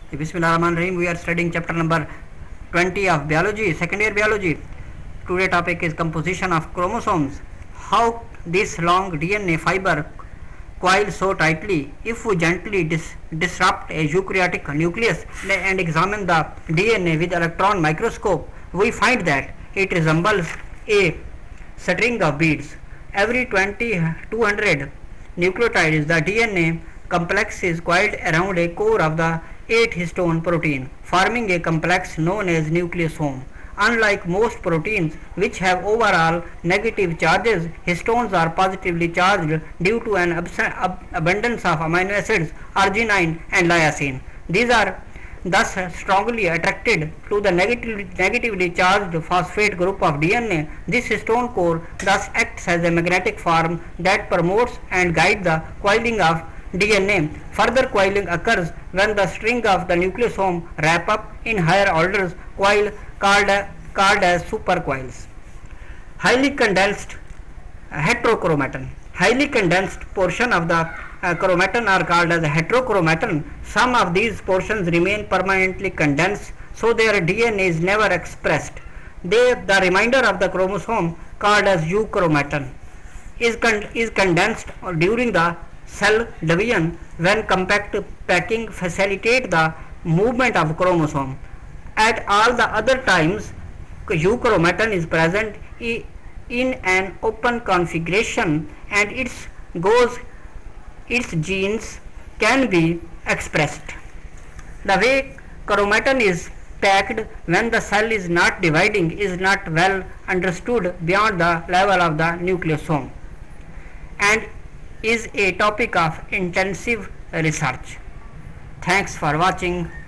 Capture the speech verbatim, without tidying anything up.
Bismillahirrahmanirrahim. We are studying chapter number twenty of biology, second year biology. Today topic is composition of chromosomes. How this long D N A fiber coils so tightly. If we gently dis- disrupt a eukaryotic nucleus and examine the D N A with electron microscope, we find that it resembles a string of beads. Every twenty two hundred nucleotides, the D N A complex is coiled around a core of the eight histone protein, forming a complex known as nucleosome. Unlike most proteins which have overall negative charges, histones are positively charged due to an abs- ab- abundance of amino acids, arginine and lysine. These are thus strongly attracted to the negatively, negatively charged phosphate group of D N A. This histone core thus acts as a magnetic form that promotes and guides the coiling of D N A. Further coiling occurs when the string of the nucleosome wrap up in higher orders coil called, called as supercoils. Highly condensed heterochromatin. Highly condensed portion of the uh, chromatin are called as heterochromatin. Some of these portions remain permanently condensed, so their D N A is never expressed. They, the remainder of the chromosome, called as euchromatin, is, con- is condensed during the cell division when compact packing facilitate the movement of chromosome. At all the other times, euchromatin is present in an open configuration and its goes its genes can be expressed. The way chromatin is packed when the cell is not dividing is not well understood beyond the level of the nucleosome and is a topic of intensive research. Thanks for watching.